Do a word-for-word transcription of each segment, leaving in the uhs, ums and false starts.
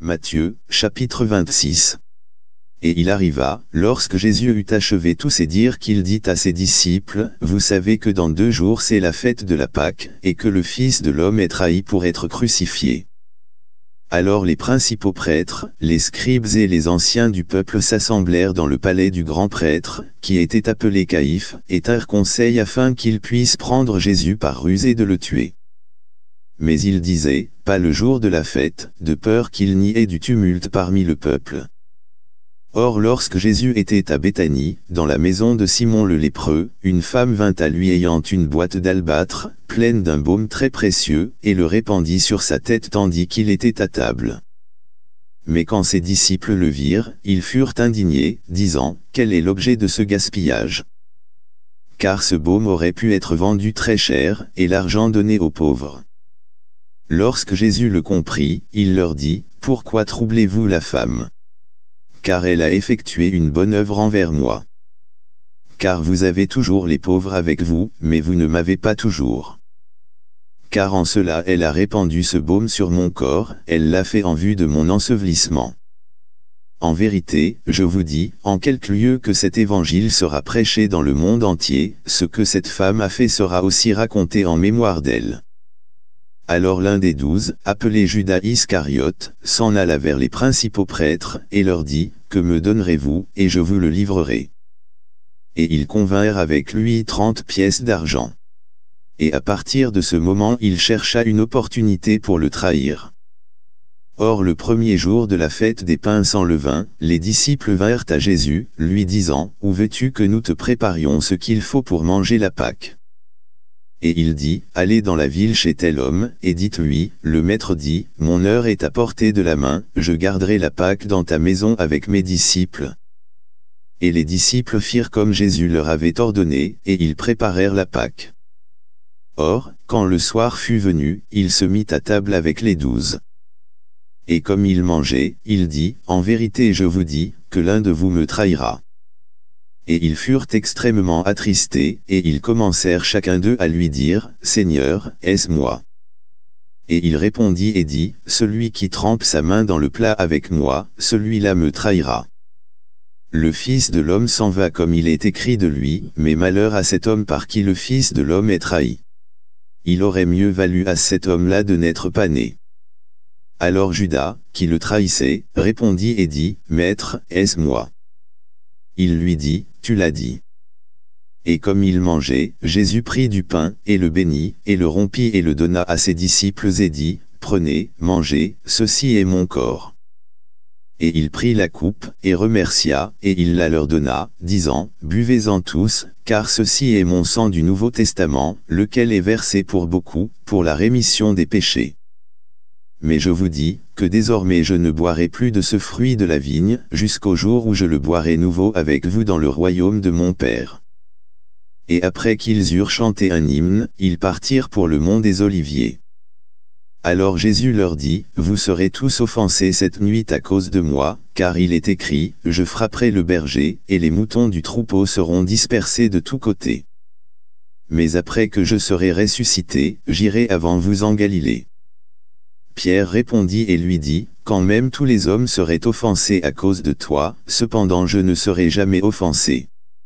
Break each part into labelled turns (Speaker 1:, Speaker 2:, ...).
Speaker 1: Matthieu, chapitre vingt-six. Et il arriva, lorsque Jésus eut achevé tous ces dires qu'il dit à ses disciples, « Vous savez que dans deux jours c'est la fête de la Pâque, et que le Fils de l'homme est trahi pour être crucifié. » Alors les principaux prêtres, les scribes et les anciens du peuple s'assemblèrent dans le palais du grand prêtre, qui était appelé Caïphe, et tinrent conseil afin qu'ils puissent prendre Jésus par ruse et de le tuer. Mais ils disaient, pas le jour de la fête, de peur qu'il n'y ait du tumulte parmi le peuple. Or lorsque Jésus était à Béthanie, dans la maison de Simon le lépreux, une femme vint à lui ayant une boîte d'albâtre, pleine d'un baume très précieux, et le répandit sur sa tête tandis qu'il était à table. Mais quand ses disciples le virent, ils furent indignés, disant, « Quel est l'objet de ce gaspillage ? Car ce baume aurait pu être vendu très cher, et l'argent donné aux pauvres. » Lorsque Jésus le comprit, il leur dit, « Pourquoi troublez-vous la femme ? Car elle a effectué une bonne œuvre envers moi. Car vous avez toujours les pauvres avec vous, mais vous ne m'avez pas toujours. Car en cela elle a répandu ce baume sur mon corps, elle l'a fait en vue de mon ensevelissement. En vérité, je vous dis, en quelque lieu que cet évangile sera prêché dans le monde entier, ce que cette femme a fait sera aussi raconté en mémoire d'elle. » Alors l'un des douze, appelé Judas Iscariote, s'en alla vers les principaux prêtres, et leur dit, « Que me donnerez-vous, et je vous le livrerai. » Et ils convinrent avec lui trente pièces d'argent. Et à partir de ce moment il chercha une opportunité pour le trahir. Or le premier jour de la fête des pains sans levain, les disciples vinrent à Jésus, lui disant, « Où veux-tu que nous te préparions ce qu'il faut pour manger la Pâque ? » Et il dit, « Allez dans la ville chez tel homme, et dites-lui, le maître dit, mon heure est à portée de la main, je garderai la Pâque dans ta maison avec mes disciples. » Et les disciples firent comme Jésus leur avait ordonné, et ils préparèrent la Pâque. Or, quand le soir fut venu, il se mit à table avec les douze. Et comme il mangeait, il dit, « En vérité je vous dis, que l'un de vous me trahira. » Et ils furent extrêmement attristés, et ils commencèrent chacun d'eux à lui dire, « Seigneur, est-ce moi ?» Et il répondit et dit, « Celui qui trempe sa main dans le plat avec moi, celui-là me trahira. Le Fils de l'homme s'en va comme il est écrit de lui, mais malheur à cet homme par qui le Fils de l'homme est trahi. Il aurait mieux valu à cet homme-là de n'être pas né. » Alors Judas, qui le trahissait, répondit et dit, « Maître, est-ce moi ?» Il lui dit, « Tu l'as dit. » Et comme il mangeait, Jésus prit du pain, et le bénit, et le rompit et le donna à ses disciples et dit, « Prenez, mangez, ceci est mon corps. » Et il prit la coupe, et remercia, et il la leur donna, disant, « Buvez-en tous, car ceci est mon sang du Nouveau Testament, lequel est versé pour beaucoup, pour la rémission des péchés. Mais je vous dis, que désormais je ne boirai plus de ce fruit de la vigne, jusqu'au jour où je le boirai nouveau avec vous dans le royaume de mon Père. » Et après qu'ils eurent chanté un hymne, ils partirent pour le mont des Oliviers. Alors Jésus leur dit, « Vous serez tous offensés cette nuit à cause de moi, car il est écrit, je frapperai le berger, et les moutons du troupeau seront dispersés de tous côtés. Mais après que je serai ressuscité, j'irai avant vous en Galilée. » Pierre répondit et lui dit, « Quand même tous les hommes seraient offensés à cause de toi, cependant je ne serai jamais offensé. »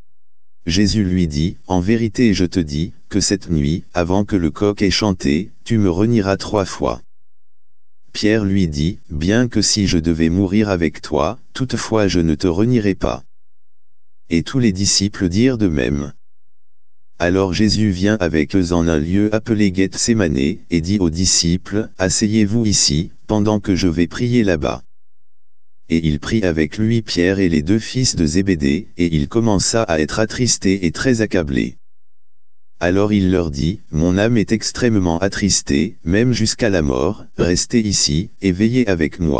Speaker 1: Jésus lui dit, « En vérité je te dis, que cette nuit, avant que le coq ait chanté, tu me renieras trois fois. » Pierre lui dit, « Bien que si je devais mourir avec toi, toutefois je ne te renierai pas. » Et tous les disciples dirent de même. Alors Jésus vient avec eux en un lieu appelé Gethsémane, et dit aux disciples, « Asseyez-vous ici, pendant que je vais prier là-bas. » Et il prit avec lui Pierre et les deux fils de Zébédée, et il commença à être attristé et très accablé. Alors il leur dit, « Mon âme est extrêmement attristée, même jusqu'à la mort, restez ici, et veillez avec moi. »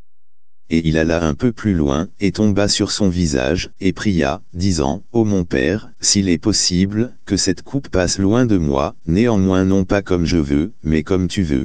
Speaker 1: Et il alla un peu plus loin, et tomba sur son visage, et pria, disant, « Ô mon Père, s'il est possible, que cette coupe passe loin de moi, néanmoins non pas comme je veux, mais comme tu veux. »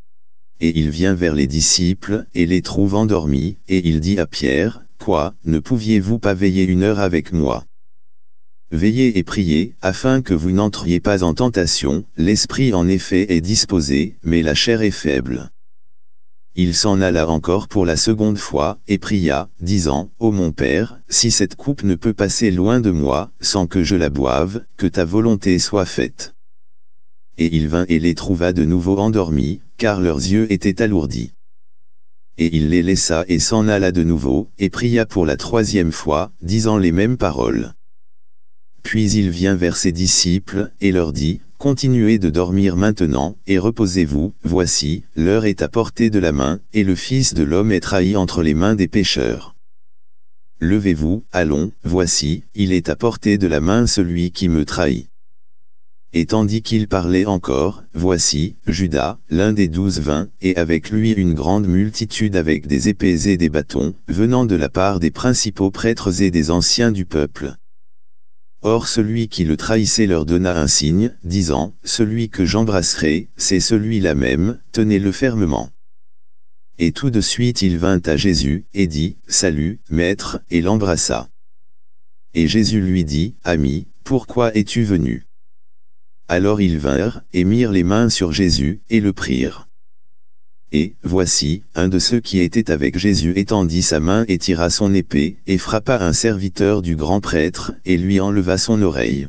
Speaker 1: Et il vient vers les disciples, et les trouve endormis, et il dit à Pierre, « Quoi, ne pouviez-vous pas veiller une heure avec moi ? Veillez et priez, afin que vous n'entriez pas en tentation, l'esprit en effet est disposé, mais la chair est faible. » il s'en alla encore pour la seconde fois, et pria, disant, Ô mon Père, si cette coupe ne peut passer loin de moi, sans que je la boive, que ta volonté soit faite. Et il vint et les trouva de nouveau endormis, car leurs yeux étaient alourdis. Et il les laissa et s'en alla de nouveau, et pria pour la troisième fois, disant les mêmes paroles. Puis il vient vers ses disciples, et leur dit, Continuez de dormir maintenant, et reposez-vous, voici, l'heure est à portée de la main, et le Fils de l'homme est trahi entre les mains des pécheurs. Levez-vous, allons, voici, il est à portée de la main celui qui me trahit. Et tandis qu'il parlait encore, voici, Judas, l'un des douze vint, et avec lui une grande multitude avec des épées et des bâtons, venant de la part des principaux prêtres et des anciens du peuple. Or celui qui le trahissait leur donna un signe, disant, Celui que j'embrasserai, c'est celui-là même, tenez-le fermement. Et tout de suite il vint à Jésus, et dit, Salut, Maître, et l'embrassa. Et Jésus lui dit, Ami, pourquoi es-tu venu? Alors ils vinrent, et mirent les mains sur Jésus, et le prirent. Et, voici, un de ceux qui étaient avec Jésus étendit sa main et tira son épée, et frappa un serviteur du grand prêtre, et lui enleva son oreille.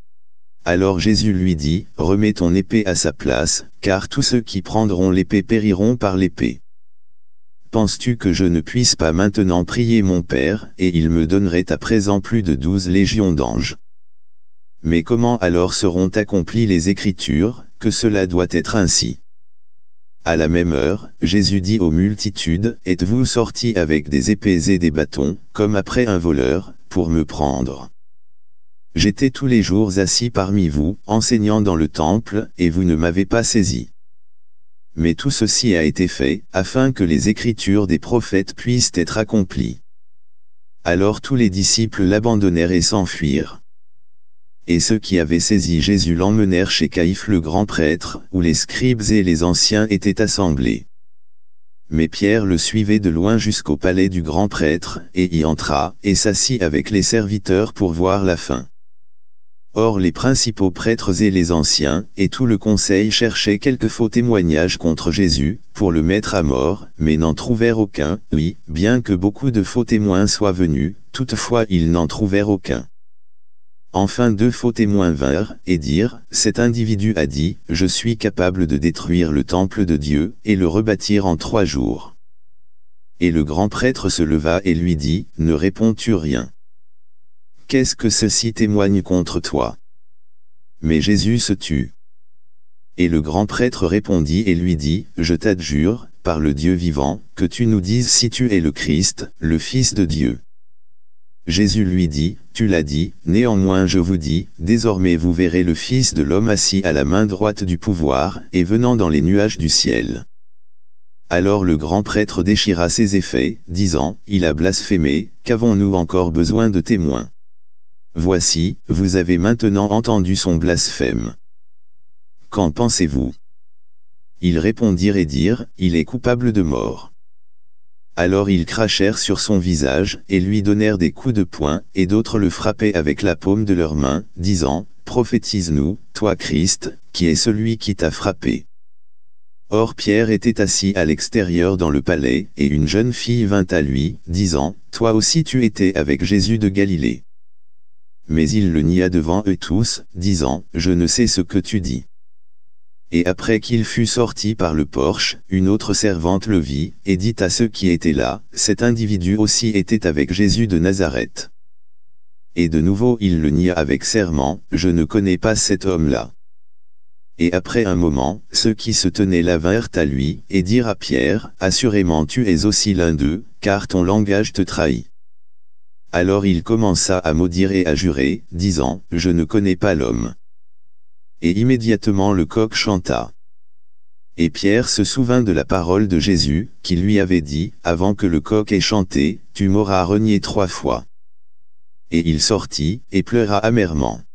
Speaker 1: Alors Jésus lui dit, Remets ton épée à sa place, car tous ceux qui prendront l'épée périront par l'épée. Penses-tu que je ne puisse pas maintenant prier mon Père, et il me donnerait à présent plus de douze légions d'anges? Mais comment alors seront accomplies les Écritures, que cela doit être ainsi? À la même heure, Jésus dit aux multitudes, Êtes-vous sortis avec des épées et des bâtons, comme après un voleur, pour me prendre? J'étais tous les jours assis parmi vous, enseignant dans le temple, et vous ne m'avez pas saisi. Mais tout ceci a été fait, afin que les Écritures des prophètes puissent être accomplies. Alors tous les disciples l'abandonnèrent et s'enfuirent. Et ceux qui avaient saisi Jésus l'emmenèrent chez Caïphe le grand prêtre, où les scribes et les anciens étaient assemblés. Mais Pierre le suivait de loin jusqu'au palais du grand prêtre, et y entra, et s'assit avec les serviteurs pour voir la fin. Or les principaux prêtres et les anciens, et tout le conseil cherchaient quelque faux témoignage contre Jésus, pour le mettre à mort, mais n'en trouvèrent aucun, oui, bien que beaucoup de faux témoins soient venus, toutefois ils n'en trouvèrent aucun. Enfin deux faux témoins vinrent, et dirent, Cet individu a dit, Je suis capable de détruire le temple de Dieu, et le rebâtir en trois jours. Et le grand prêtre se leva et lui dit, Ne réponds-tu rien? Qu'est-ce que ceci témoigne contre toi? Mais Jésus se tut. Et le grand prêtre répondit et lui dit, Je t'adjure, par le Dieu vivant, que tu nous dises si tu es le Christ, le Fils de Dieu. Jésus lui dit, Tu l'as dit, néanmoins je vous dis, désormais vous verrez le Fils de l'homme assis à la main droite du pouvoir, et venant dans les nuages du ciel. Alors le grand prêtre déchira ses effets, disant, Il a blasphémé, qu'avons-nous encore besoin de témoins? Voici, vous avez maintenant entendu son blasphème. Qu'en pensez-vous? Ils répondirent et dirent, Il est coupable de mort. Alors ils crachèrent sur son visage, et lui donnèrent des coups de poing, et d'autres le frappaient avec la paume de leurs mains, disant, Prophétise-nous, toi Christ, qui est celui qui t'a frappé. Or Pierre était assis à l'extérieur dans le palais, et une jeune fille vint à lui, disant, Toi aussi tu étais avec Jésus de Galilée. Mais il le nia devant eux tous, disant, Je ne sais ce que tu dis. Et après qu'il fut sorti par le porche, une autre servante le vit, et dit à ceux qui étaient là, Cet individu aussi était avec Jésus de Nazareth. Et de nouveau il le nia avec serment, Je ne connais pas cet homme-là. Et après un moment, ceux qui se tenaient là vinrent à lui, et dirent à Pierre, Assurément tu es aussi l'un d'eux, car ton langage te trahit. Alors il commença à maudire et à jurer, disant, Je ne connais pas l'homme. Et immédiatement le coq chanta. Et Pierre se souvint de la parole de Jésus, qui lui avait dit, Avant que le coq ait chanté, tu m'auras renié trois fois. Et il sortit, et pleura amèrement.